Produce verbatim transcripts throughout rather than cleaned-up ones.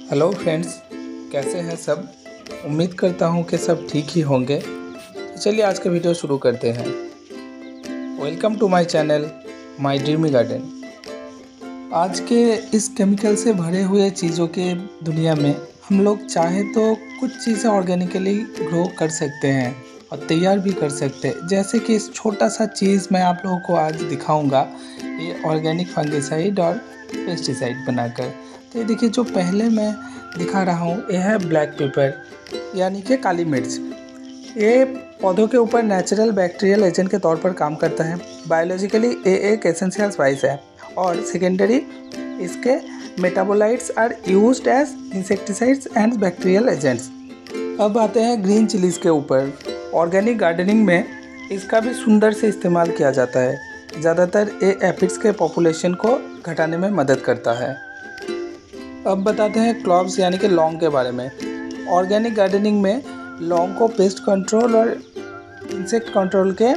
Hello friends, कैसे हैं सब। उम्मीद करता हूं कि सब ठीक ही होंगे। तो चलिए आज का वीडियो शुरू करते हैं। Welcome to my channel my dreamy garden. आज के इस केमिकल से भरे हुए चीज़ों के दुनिया में हम लोग चाहे तो कुछ चीज़ें ऑर्गेनिकली ग्रो कर सकते हैं और तैयार भी कर सकते हैं। जैसे कि इस छोटा सा चीज़ मैं आप लोगों को आज दिखाऊंगा, ये ऑर्गेनिक फंगिसाइड और पेस्टिसाइड बनाकर। तो ये देखिए, जो पहले मैं दिखा रहा हूँ ये है ब्लैक पेपर यानी कि काली मिर्च। ये पौधों के ऊपर नेचुरल बैक्टीरियल एजेंट के तौर पर काम करता है। बायोलॉजिकली ये एक एसेंशियल स्पाइस है और सेकेंडरी इसके metabolites are used as insecticides and bacterial agents. अब आते हैं ग्रीन चिलीज़ के ऊपर। ऑर्गेनिक गार्डनिंग में इसका भी सुंदर से इस्तेमाल किया जाता है। ज़्यादातर ये एफिड्स के पॉपुलेशन को घटाने में मदद करता है। अब बताते हैं क्लॉव्स यानी कि लौंग के बारे में। ऑर्गेनिक गार्डनिंग में लौंग को पेस्ट कंट्रोल और इंसेक्ट कंट्रोल के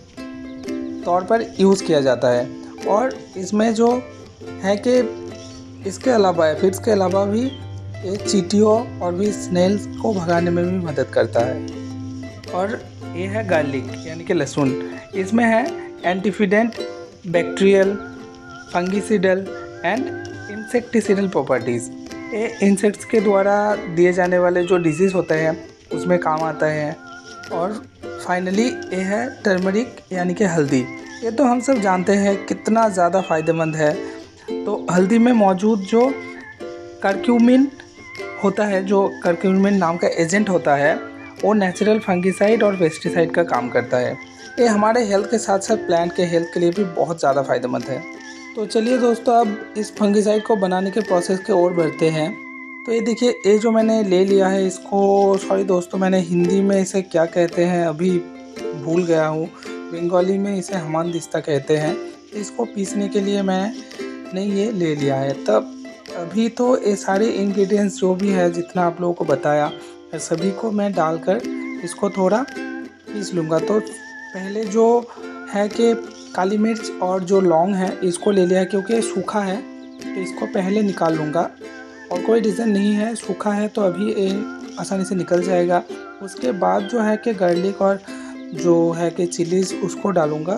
तौर पर यूज़ किया जाता है और इसमें जो है कि इसके अलावा एफिड्स के अलावा भी ये चींटियों और भी स्नेल्स को भगाने में भी मदद करता है। और ये है गार्लिक यानी कि लहसुन। इसमें है antifeedant, bacterial, fungicidal and insecticidal properties. ये इंसेक्ट्स के द्वारा दिए जाने वाले जो डिजीज़ होते हैं उसमें काम आता है। और फाइनली ये है टर्मरिक यानी कि हल्दी। ये तो हम सब जानते हैं कितना ज़्यादा फ़ायदेमंद है। तो हल्दी में मौजूद जो करक्यूमिन होता है, जो करक्यूमिन नाम का एजेंट होता है, वो नेचुरल फंगिसाइड और पेस्टिसाइड का काम करता है। ये हमारे हेल्थ के साथ साथ प्लांट के हेल्थ के लिए भी बहुत ज़्यादा फ़ायदेमंद है। तो चलिए दोस्तों, अब इस फंगिसाइड को बनाने के प्रोसेस के ओर बढ़ते हैं। तो ये देखिए, ये जो मैंने ले लिया है इसको, सॉरी दोस्तों, मैंने हिंदी में इसे क्या कहते हैं अभी भूल गया हूँ। बंगाली में इसे हमानदिस्ता कहते हैं। इसको पीसने के लिए मैंने ये ले लिया है। तब अभी तो ये सारे इंग्रेडिएंट्स जो भी है, जितना आप लोगों को बताया, सभी को मैं डालकर इसको थोड़ा पीस लूँगा। तो पहले जो है कि काली मिर्च और जो लौंग है इसको ले लिया है, क्योंकि सूखा है तो इसको पहले निकाल लूँगा। और कोई रीज़न नहीं है, सूखा है तो अभी ये आसानी से निकल जाएगा। उसके बाद जो है कि गार्लिक और जो है कि चिलीज़ उसको डालूँगा।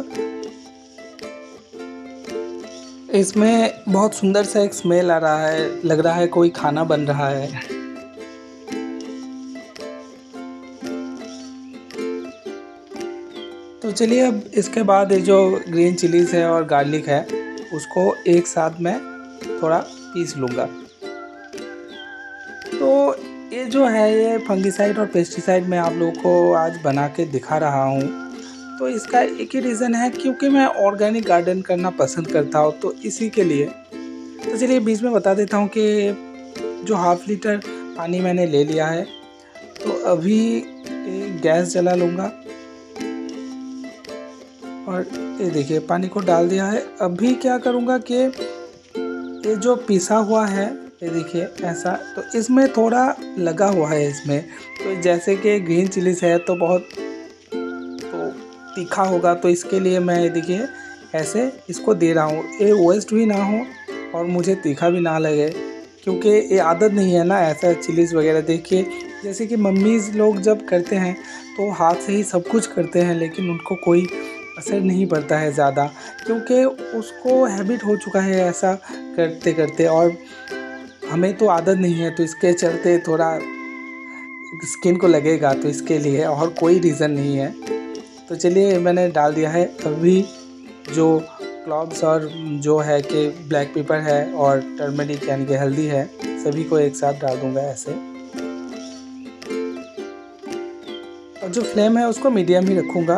इसमें बहुत सुंदर सा एक स्मेल आ रहा है, लग रहा है कोई खाना बन रहा है। तो चलिए, अब इसके बाद ये जो ग्रीन चिलीज़ है और गार्लिक है उसको एक साथ मैं थोड़ा पीस लूँगा। तो ये जो है ये फंगिसाइड और पेस्टिसाइड मैं आप लोगों को आज बना के दिखा रहा हूँ। तो इसका एक ही रीज़न है, क्योंकि मैं ऑर्गेनिक गार्डन करना पसंद करता हूँ, तो इसी के लिए। तो चलिए बीच में बता देता हूँ कि जो हाफ़ लीटर पानी मैंने ले लिया है, तो अभी गैस जला लूँगा और ये देखिए पानी को डाल दिया है। अभी क्या करूँगा कि ये जो पिसा हुआ है, ये देखिए ऐसा, तो इसमें थोड़ा लगा हुआ है इसमें। तो जैसे कि ग्रीन चिलीज़ है तो बहुत तो तीखा होगा, तो इसके लिए मैं ये देखिए ऐसे इसको दे रहा हूँ। ये वेस्ट भी ना हो और मुझे तीखा भी ना लगे, क्योंकि ये आदत नहीं है ना ऐसा चिलीज़ वगैरह। देखिए जैसे कि मम्मीज़ लोग जब करते हैं तो हाथ से ही सब कुछ करते हैं, लेकिन उनको कोई असर नहीं पड़ता है ज़्यादा, क्योंकि उसको हैबिट हो चुका है ऐसा करते करते, और हमें तो आदत नहीं है। तो इसके चलते थोड़ा स्किन को लगेगा, तो इसके लिए और कोई रीज़न नहीं है। तो चलिए मैंने डाल दिया है। अभी जो क्लॉव्स और जो है कि ब्लैक पेपर है और टर्मरिक यानी कि हल्दी है, सभी को एक साथ डाल दूँगा ऐसे। और जो फ्लेम है उसको मीडियम ही रखूँगा।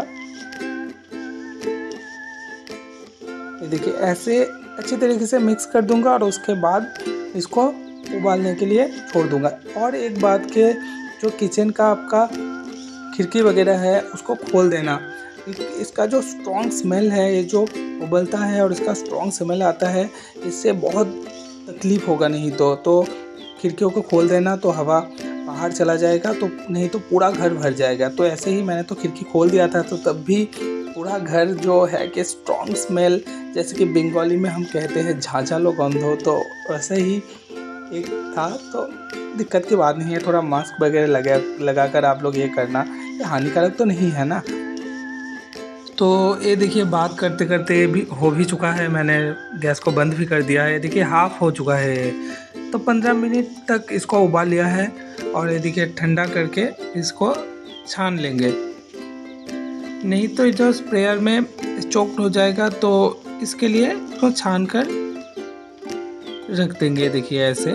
ये देखिए ऐसे अच्छी तरीके से मिक्स कर दूंगा और उसके बाद इसको उबालने के लिए छोड़ दूंगा। और एक बात के, जो किचन का आपका खिड़की वगैरह है उसको खोल देना। इसका जो स्ट्रॉन्ग स्मेल है, ये जो उबलता है और इसका स्ट्रॉन्ग स्मेल आता है, इससे बहुत तकलीफ़ होगा। नहीं तो तो खिड़कियों को खोल देना तो हवा बाहर चला जाएगा, तो नहीं तो पूरा घर भर जाएगा। तो ऐसे ही मैंने तो खिड़की खोल दिया था, तो तब भी पूरा घर जो है कि स्ट्रॉन्ग स्मेल, जैसे कि बंगाली में हम कहते हैं झाझालो गंध हो, तो वैसे ही एक था, तो दिक्कत की बात नहीं है। थोड़ा मास्क वगैरह लगा लगा कर आप लोग ये करना, ये हानिकारक तो नहीं है ना। तो ये देखिए बात करते करते ये भी हो भी चुका है, मैंने गैस को बंद भी कर दिया है। देखिए हाफ़ हो चुका है, तो पंद्रह मिनट तक इसको उबाल लिया है। और ये देखिए ठंडा करके इसको छान लेंगे, नहीं तो जो स्प्रेयर में चोक्ड हो जाएगा। तो इसके लिए इसको छान कर रख देंगे। देखिए ऐसे।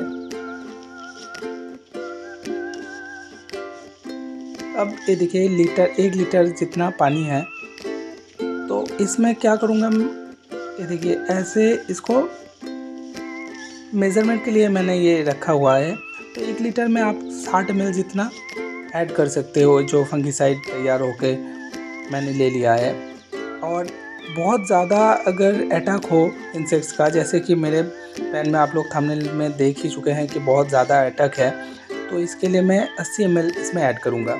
अब ये देखिए लीटर एक लीटर जितना पानी है, तो इसमें क्या करूँगा, ये देखिए ऐसे इसको मेज़रमेंट के लिए मैंने ये रखा हुआ है। तो एक लीटर में आप साठ एम एल जितना ऐड कर सकते हो, जो फंगीसाइड तैयार होके मैंने ले लिया है। और बहुत ज़्यादा अगर अटैक हो इंसेक्ट्स का, जैसे कि मेरे पैन में आप लोग थंबनेल में देख ही चुके हैं कि बहुत ज़्यादा अटैक है, तो इसके लिए मैं अस्सी एम एल इसमें ऐड करूँगा।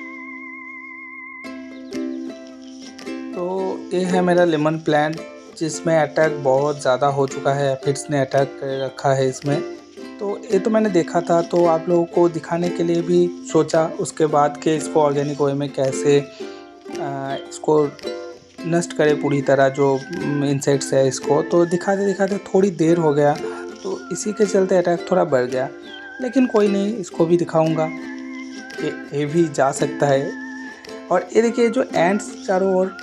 तो ये है मेरा लेमन प्लांट, जिसमें अटैक बहुत ज़्यादा हो चुका है, एफिड्स ने अटैक कर रखा है इसमें। तो ये तो मैंने देखा था, तो आप लोगों को दिखाने के लिए भी सोचा उसके बाद कि इसको ऑर्गेनिक वे में कैसे आ, इसको नष्ट करे पूरी तरह जो इंसेक्ट्स है इसको। तो दिखाते दिखाते थोड़ी देर हो गया, तो इसी के चलते अटैक थोड़ा बढ़ गया। लेकिन कोई नहीं, इसको भी दिखाऊंगा कि ये भी जा सकता है। और ये देखिए जो एंट्स चारों ओर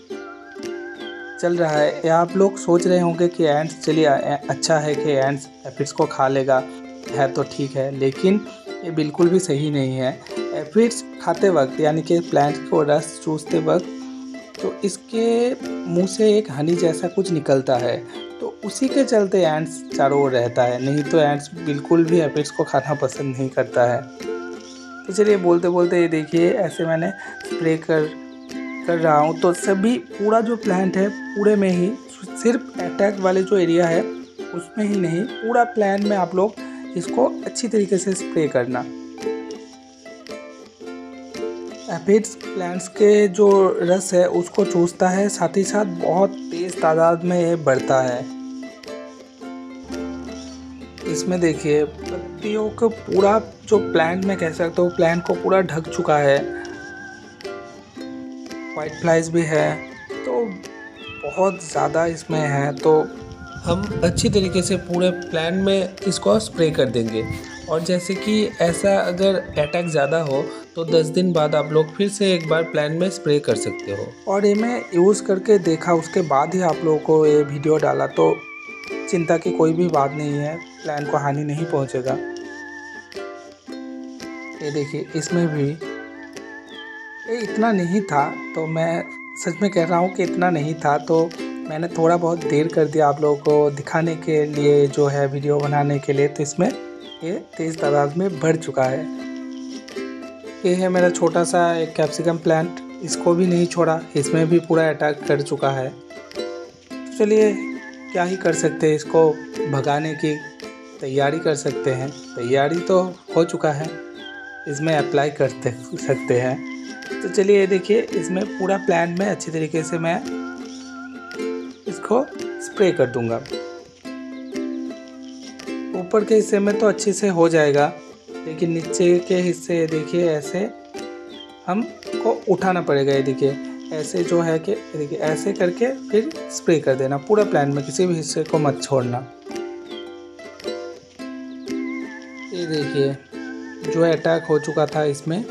चल रहा है, या आप लोग सोच रहे होंगे कि एंट्स, चलिए अच्छा है कि एंट्स एफिड्स को खा लेगा, है तो ठीक है, लेकिन ये बिल्कुल भी सही नहीं है। एफिड्स खाते वक्त, यानी कि प्लांट को रस चूसते वक्त, तो इसके मुंह से एक हनी जैसा कुछ निकलता है, तो उसी के चलते एंट्स चारों ओर रहता है। नहीं तो एंट्स बिल्कुल भी एफिड्स को खाना पसंद नहीं करता है। तो चलिए बोलते बोलते ये देखिए ऐसे मैंने स्प्रे कर कर रहा हूँ। तो सभी पूरा जो प्लांट है पूरे में ही, सिर्फ अटैक वाले जो एरिया है उसमें ही नहीं, पूरा प्लांट में आप लोग इसको अच्छी तरीके से स्प्रे करना। एफिड्स प्लांट्स के जो रस है उसको चूसता है, साथ ही साथ बहुत तेज तादाद में ये बढ़ता है। इसमें देखिए पत्तियों को पूरा, जो प्लांट में कह सकते हो प्लांट को पूरा ढक चुका है। वाइट फ्लाइज भी है, तो बहुत ज़्यादा इसमें है। तो हम अच्छी तरीके से पूरे प्लांट में इसको स्प्रे कर देंगे। और जैसे कि ऐसा अगर अटैक ज़्यादा हो तो दस दिन बाद आप लोग फिर से एक बार प्लांट में स्प्रे कर सकते हो। और ये मैं यूज़ करके देखा, उसके बाद ही आप लोगों को ये वीडियो डाला, तो चिंता की कोई भी बात नहीं है, प्लांट को हानि नहीं पहुंचेगा। ये देखिए इसमें भी ये इतना नहीं था, तो मैं सच में कह रहा हूँ कि इतना नहीं था, तो मैंने थोड़ा बहुत देर कर दिया आप लोगों को दिखाने के लिए, जो है वीडियो बनाने के लिए। तो इसमें ये तेज़ तादाद में बढ़ चुका है। ये है मेरा छोटा सा एक कैप्सिकम प्लांट, इसको भी नहीं छोड़ा, इसमें भी पूरा अटैक कर चुका है। तो चलिए क्या ही कर सकते हैं, इसको भगाने की तैयारी कर सकते हैं। तैयारी तो हो चुका है, इसमें अप्लाई करते सकते हैं। तो चलिए ये देखिए इसमें पूरा प्लांट में अच्छी तरीके से मैं इसको स्प्रे कर दूंगा। ऊपर के हिस्से में तो अच्छे से हो जाएगा, लेकिन नीचे के हिस्से देखिए ऐसे हमको उठाना पड़ेगा। ये देखिए ऐसे जो है कि देखिए ऐसे करके फिर स्प्रे कर देना पूरा प्लांट में, किसी भी हिस्से को मत छोड़ना। ये देखिए जो अटैक हो चुका था इसमें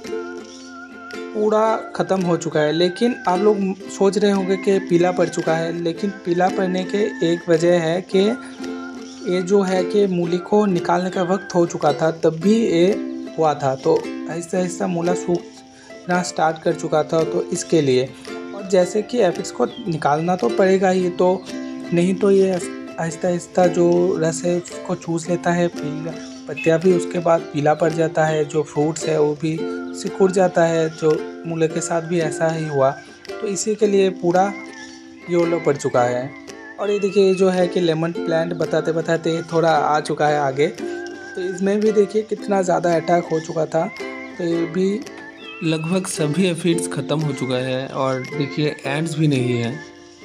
पूरा ख़त्म हो चुका है। लेकिन आप लोग सोच रहे होंगे कि पीला पड़ चुका है, लेकिन पीला पड़ने के एक वजह है कि ये जो है कि मूली को निकालने का वक्त हो चुका था, तब भी ये हुआ था। तो आहिस्ता आहिस्ता मूला सूखना स्टार्ट कर चुका था, तो इसके लिए। और जैसे कि एफिड्स को निकालना तो पड़ेगा ही, तो नहीं तो ये आहिस्ता आहिस्ता जो रस है उसको चूस लेता है, पीला पत्तियाँ भी उसके बाद पीला पड़ जाता है, जो फ्रूट्स है वो भी सिकुड़ जाता है। जो मूले के साथ भी ऐसा ही हुआ, तो इसी के लिए पूरा येलो पड़ चुका है। और ये देखिए जो है कि लेमन प्लांट बताते बताते थोड़ा आ चुका है आगे, तो इसमें भी देखिए कितना ज़्यादा अटैक हो चुका था। तो ये भी लगभग सभी एफिड्स ख़त्म हो चुका है, और देखिए एंड्स भी नहीं है।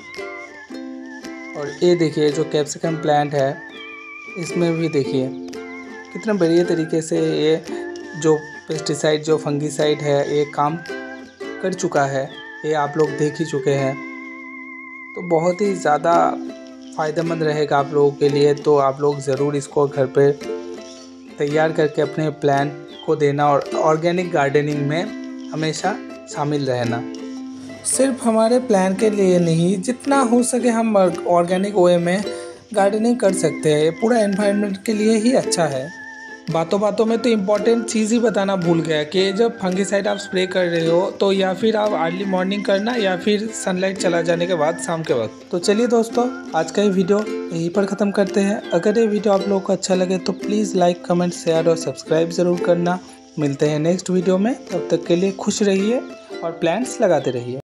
और ये देखिए जो कैप्सिकम प्लांट है इसमें भी देखिए कितने बढ़िया तरीके से ये जो पेस्टिसाइड जो फंगीसाइड है ये काम कर चुका है, ये आप लोग देख ही चुके हैं। तो बहुत ही ज़्यादा फ़ायदेमंद रहेगा आप लोगों के लिए। तो आप लोग ज़रूर इसको घर पे तैयार करके अपने प्लांट को देना और ऑर्गेनिक गार्डनिंग में हमेशा शामिल रहना। सिर्फ हमारे प्लान के लिए नहीं, जितना हो सके हम ऑर्गेनिक वे में गार्डनिंग कर सकते हैं। ये पूरा एनवायरनमेंट के लिए ही अच्छा है। बातों बातों में तो इम्पॉर्टेंट चीज़ ही बताना भूल गया कि जब फंगीसाइड आप स्प्रे कर रहे हो तो या फिर आप अर्ली मॉर्निंग करना या फिर सनलाइट चला जाने के बाद शाम के वक्त। तो चलिए दोस्तों, आज का ये वीडियो यहीं पर ख़त्म करते हैं। अगर ये वीडियो आप लोगों को अच्छा लगे तो प्लीज़ लाइक, कमेंट, शेयर और सब्सक्राइब ज़रूर करना। मिलते हैं नेक्स्ट वीडियो में, तब तक के लिए खुश रहिए और प्लांट्स लगाते रहिए।